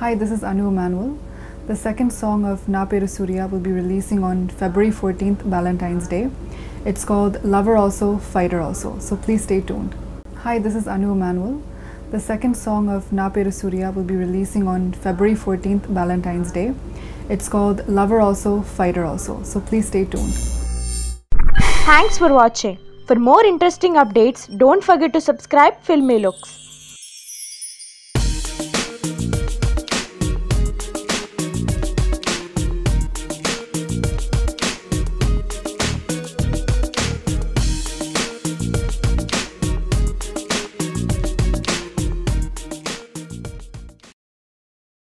Hi, this is Emmanuel. The second song of Naa Peru Surya will be releasing on February 14th, Valentine's Day. It's called Lover Also, Fighter Also, so please stay tuned. Hi, this is Emmanuel. The second song of Naa Peru Surya will be releasing on February 14th, Valentine's Day. It's called Lover Also, Fighter Also, so please stay tuned. Thanks for watching. For more interesting updates, don't forget to subscribe Filmy Looks.